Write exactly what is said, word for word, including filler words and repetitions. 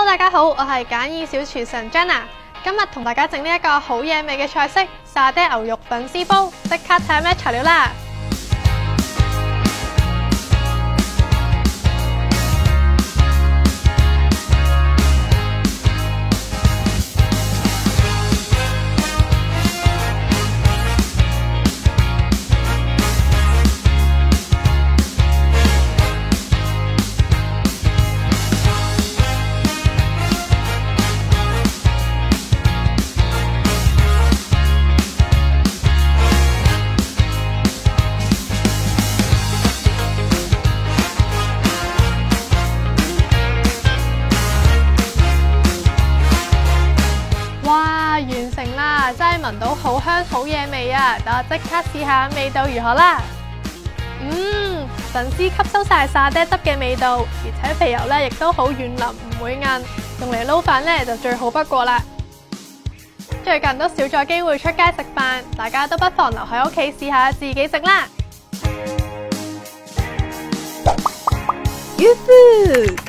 大家好，我係簡易小廚神 Jenna， 今日同大家整呢一個好野味嘅菜式沙爹牛肉粉絲煲，即刻睇下咩材料啦！哇！完成啦，真係聞到好香好野味啊！等我即刻試下味道如何啦。嗯，粉絲吸收晒沙爹汁嘅味道，而且肥油咧亦都好軟腍，唔會硬，用嚟撈飯咧就最好不過啦。最近都少咗機會出街食飯，大家都不妨留喺屋企試下自己整啦。 Yoo-hoo!